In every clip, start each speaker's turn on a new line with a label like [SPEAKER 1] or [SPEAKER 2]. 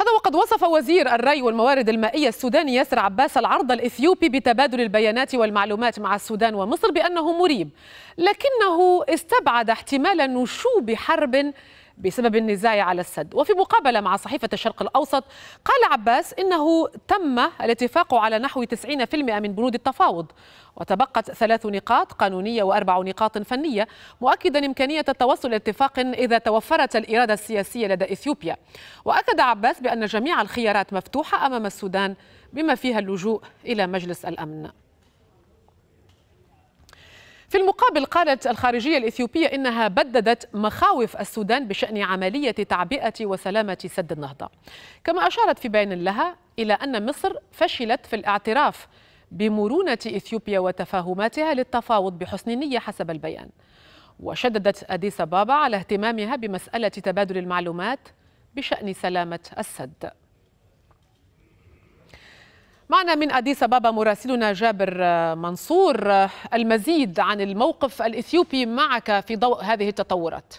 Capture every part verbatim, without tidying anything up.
[SPEAKER 1] هذا وقد وصف وزير الري والموارد المائية السوداني ياسر عباس العرض الإثيوبي بتبادل البيانات والمعلومات مع السودان ومصر بأنه مريب، لكنه استبعد احتمال نشوب حرب بسبب النزاع على السد. وفي مقابلة مع صحيفة الشرق الأوسط قال عباس إنه تم الاتفاق على نحو تسعين بالمئة من بنود التفاوض، وتبقت ثلاث نقاط قانونية وأربع نقاط فنية، مؤكدا إمكانية التوصل إلى اتفاق إذا توفرت الإرادة السياسية لدى إثيوبيا. وأكد عباس بأن جميع الخيارات مفتوحة أمام السودان بما فيها اللجوء إلى مجلس الأمن. في المقابل قالت الخارجية الإثيوبية إنها بددت مخاوف السودان بشأن عملية تعبئة وسلامة سد النهضة، كما أشارت في بيان لها إلى أن مصر فشلت في الاعتراف بمرونة إثيوبيا وتفاهماتها للتفاوض بحسن نية حسب البيان. وشددت أديس أبابا على اهتمامها بمسألة تبادل المعلومات بشأن سلامة السد. معنا من أديس أبابا مراسلنا جابر منصور، المزيد عن الموقف الإثيوبي معك في ضوء هذه التطورات.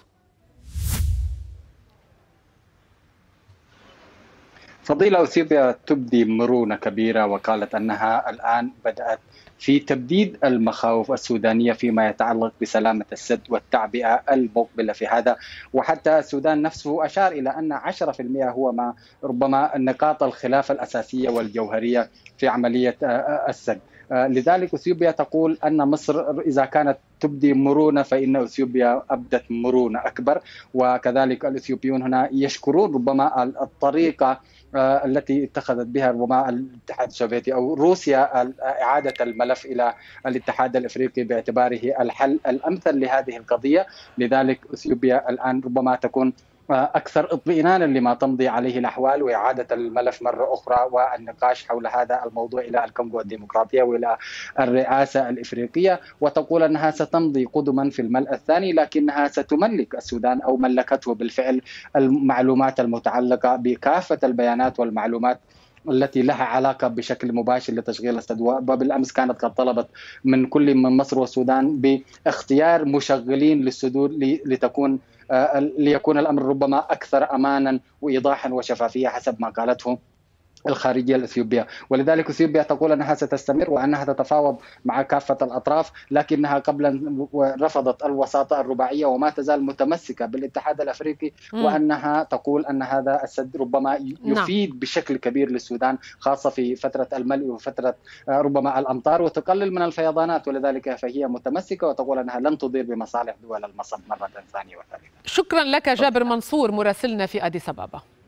[SPEAKER 2] فضيلة، أثيوبيا تبدي مرونة كبيرة، وقالت أنها الآن بدأت في تبديد المخاوف السودانية فيما يتعلق بسلامة السد والتعبئة المقبلة في هذا. وحتى السودان نفسه أشار إلى أن عشرة بالمئة هو ما ربما نقاط الخلاف الأساسية والجوهرية في عملية السد. لذلك أثيوبيا تقول أن مصر إذا كانت تبدي مرونة فإن أثيوبيا أبدت مرونة أكبر. وكذلك الإثيوبيون هنا يشكرون ربما الطريقة التي اتخذت بها ربما الاتحاد السوفيتي أو روسيا إعادة الملف إلى الاتحاد الإفريقي باعتباره الحل الأمثل لهذه القضية. لذلك أثيوبيا الآن ربما تكون أكثر اطمئنانا لما تمضي عليه الأحوال وإعادة الملف مرة أخرى والنقاش حول هذا الموضوع إلى الكونغو الديمقراطية وإلى الرئاسة الإفريقية، وتقول أنها ستمضي قدما في الملء الثاني، لكنها ستملك السودان أو ملكته بالفعل المعلومات المتعلقة بكافة البيانات والمعلومات التي لها علاقة بشكل مباشر لتشغيل السد. وبالأمس كانت قد طلبت من كل من مصر والسودان باختيار مشغلين للسدود لتكون ليكون الأمر ربما أكثر أمانا وإيضاحا وشفافية حسب ما قالته الخارجية الإثيوبية. ولذلك أثيوبيا تقول أنها ستستمر وأنها تتفاوض مع كافة الأطراف، لكنها قبلا رفضت الوساطة الرباعية وما تزال متمسكة بالاتحاد الأفريقي، م. وأنها تقول أن هذا السد ربما يفيد نعم. بشكل كبير للسودان، خاصة في فترة الملء وفترة ربما الأمطار، وتقلل من الفيضانات. ولذلك فهي متمسكة وتقول أنها لن تضير بمصالح دول المصب مرة ثانية وثالثة.
[SPEAKER 1] شكرا لك جابر منصور مراسلنا في أديس أبابا.